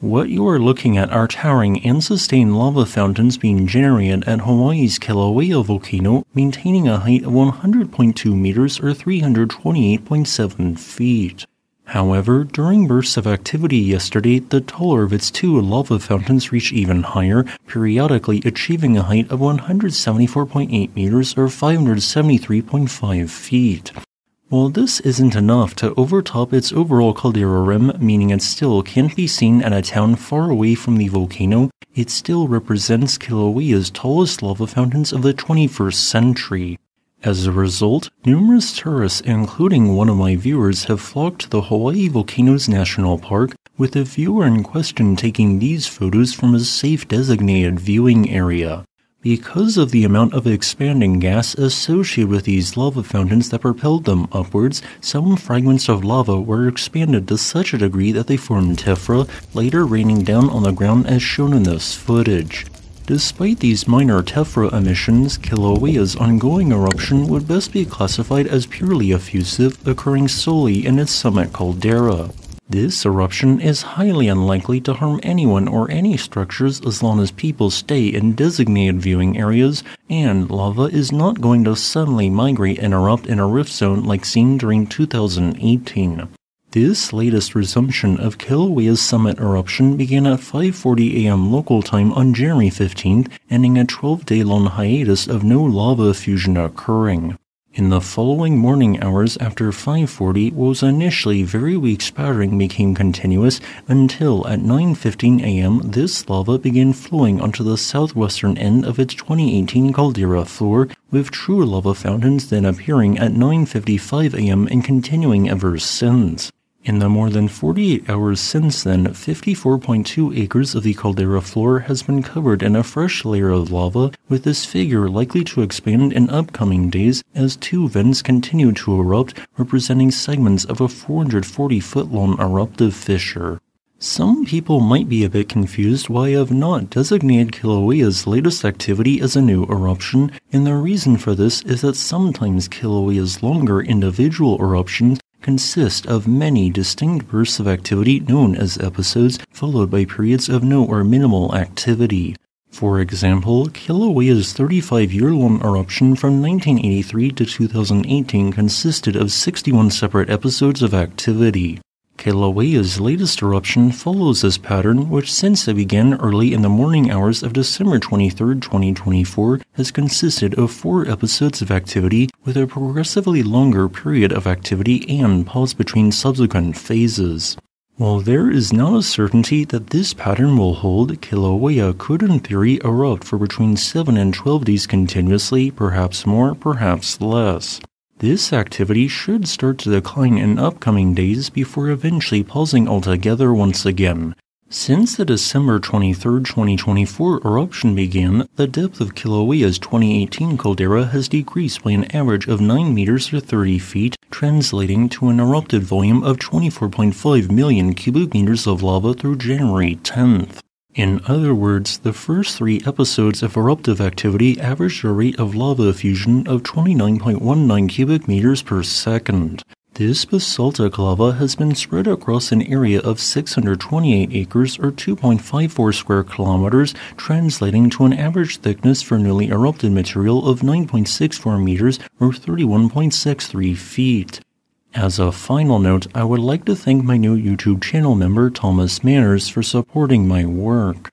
What you are looking at are towering and sustained lava fountains being generated at Hawaii's Kilauea volcano, maintaining a height of 100.2 meters or 328.7 feet. However, during bursts of activity yesterday, the taller of its two lava fountains reached even higher, periodically achieving a height of 174.8 meters or 573.5 feet. While this isn't enough to overtop its overall caldera rim, meaning it still can't be seen at a town far away from the volcano, it still represents Kilauea's tallest lava fountains of the 21st century. As a result, numerous tourists, including one of my viewers, have flocked to the Hawaii Volcanoes National Park, with the viewer in question taking these photos from a safe designated viewing area. Because of the amount of expanding gas associated with these lava fountains that propelled them upwards, some fragments of lava were expanded to such a degree that they formed tephra, later raining down on the ground as shown in this footage. Despite these minor tephra emissions, Kilauea's ongoing eruption would best be classified as purely effusive, occurring solely in its summit caldera. This eruption is highly unlikely to harm anyone or any structures as long as people stay in designated viewing areas, and lava is not going to suddenly migrate and erupt in a rift zone like seen during 2018. This latest resumption of Kilauea's summit eruption began at 5:40 a.m. local time on January 15th, ending a 12-day-long hiatus of no lava effusion occurring. In the following morning hours after 5:40, what was initially very weak spattering became continuous until at 9:15 a.m. this lava began flowing onto the southwestern end of its 2018 caldera floor, with true lava fountains then appearing at 9:55 a.m. and continuing ever since. In the more than 48 hours since then, 54.2 acres of the caldera floor has been covered in a fresh layer of lava, with this figure likely to expand in upcoming days as two vents continue to erupt, representing segments of a 440-foot-long eruptive fissure. Some people might be a bit confused why I have not designated Kilauea's latest activity as a new eruption, and the reason for this is that sometimes Kilauea's longer individual eruptions consist of many distinct bursts of activity known as episodes, followed by periods of no or minimal activity. For example, Kilauea's 35-year-long eruption from 1983 to 2018 consisted of 61 separate episodes of activity. Kilauea's latest eruption follows this pattern, which since it began early in the morning hours of December 23, 2024, has consisted of 4 episodes of activity with a progressively longer period of activity and pause between subsequent phases. While there is not a certainty that this pattern will hold, Kilauea could in theory erupt for between 7 and 12 days continuously, perhaps more, perhaps less. This activity should start to decline in upcoming days before eventually pausing altogether once again. Since the December 23, 2024 eruption began, the depth of Kilauea's 2018 caldera has decreased by an average of 9 meters or 30 feet, translating to an erupted volume of 24.5 million cubic meters of lava through January 10th. In other words, the first 3 episodes of eruptive activity averaged a rate of lava effusion of 29.19 cubic meters per second. This basaltic lava has been spread across an area of 628 acres or 2.54 square kilometers, translating to an average thickness for newly erupted material of 9.64 meters or 31.63 feet. As a final note, I would like to thank my new YouTube channel member Thomas Manners for supporting my work.